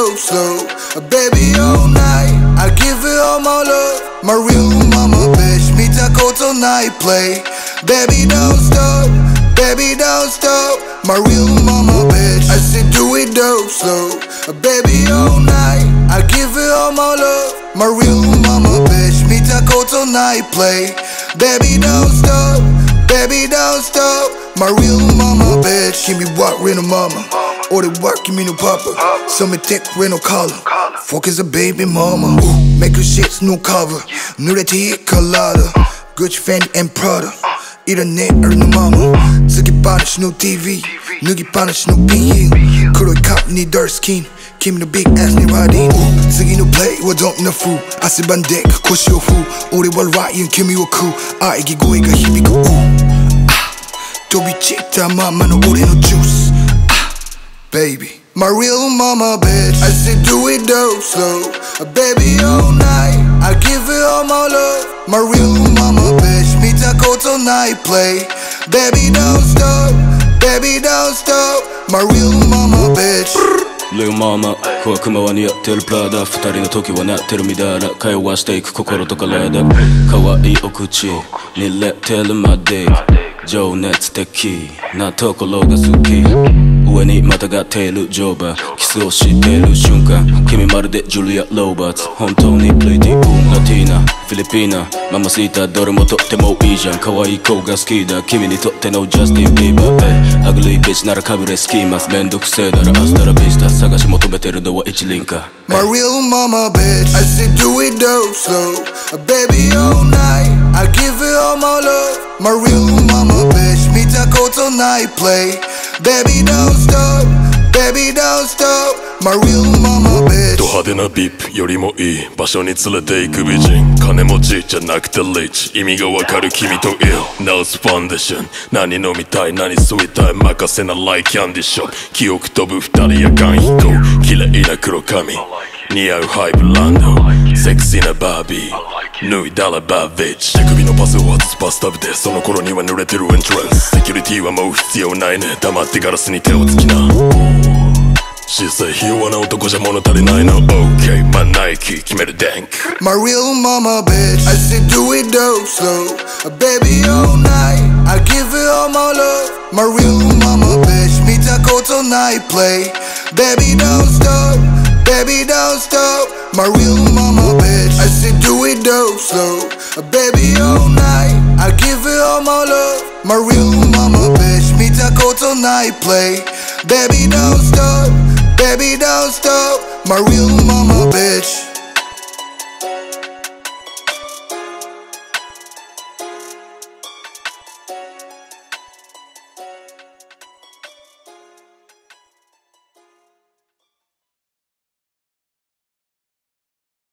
dope slow. Baby all night, I give it all my love. My real mama bitch, Mita Koto night play. Baby don't stop, baby don't stop. My real mama bitch, I said do it dope slow. Baby all night, I give it all my love. My real mama bitch, Mita Koto night play. Baby don't stop, baby don't stop. My real mama bitch, give me what real mama. All the work, give me no papa. Some thick, real no collar. Fuck is a baby mama. Make her shits no cover. 누레티 hit colada. Gucci, Fendi and Prada. 이런 내 어른 mama. 쓰기 빠르시 no TV. 누기 빠르시 no being.黒い컵 니 dark skin. Give me the big ass 니 riding. 쓰기 no play, what don't no fool. 아스반 덱, 코시오 후. 우리와 라이언, give me a cool. 아 이기 고이가 힘이고 도비치다 마마는 우리 no juice. Baby, my real mama bitch, I said do it dope slow. Baby all night, I give it all my love. My real mama bitch, Mita Koto night play. Baby don't stop, baby don't stop. My real mama bitch. Real mama 小悪魔は似合ってるプラダ二人の時はなってるみだら通わしていく心と体可愛いお口にれてるまで情熱的なところが好き上にまたがっている乗馬キスをしている瞬間君まるでジュリア・ロバーツ本当にプリティウーマラティーナフィリピーナママシータどれもとってもいいじゃん可愛い子が好きだ君にとってのジャスティン・ビーバーアグリービッチならかぶれスキーマスめんどくせえならアスタラビスタ探し求めてるのは一輪か My real mama bitch I said do it dope slow Baby all night I give it all my love My real mama bitch Mita Koto night play Baby don't stop Baby don't stop My real mama bitch ド派手なビップよりもいい場所に連れて行く美人金持ちじゃなくてリッチ意味がわかる君と ill ナウスファンデーション何飲みたい何吸いたい任せなライキャンディション記憶飛ぶ二人やガン飛行綺麗な黒髪似合うハイブランドセクシーなバービー脱いだらバービッチ手首のパスを外すバスタブでその頃には濡れてるエントランスセキュリティはもう必要ないね黙ってガラスに手をつきなShe said ひ弱な男じゃ物足りないの OK まあナイキ決めるダンク My real mama bitch I said do it dope slow Baby all night I give it all my love My real mama bitch Mita Koto night play Baby don't stop Baby don't stop My real mama bitch I said do it dope slow Baby all night I give it all my love My real mama bitch Mita Koto night play Baby don't stop Baby don't stop My real mama bitch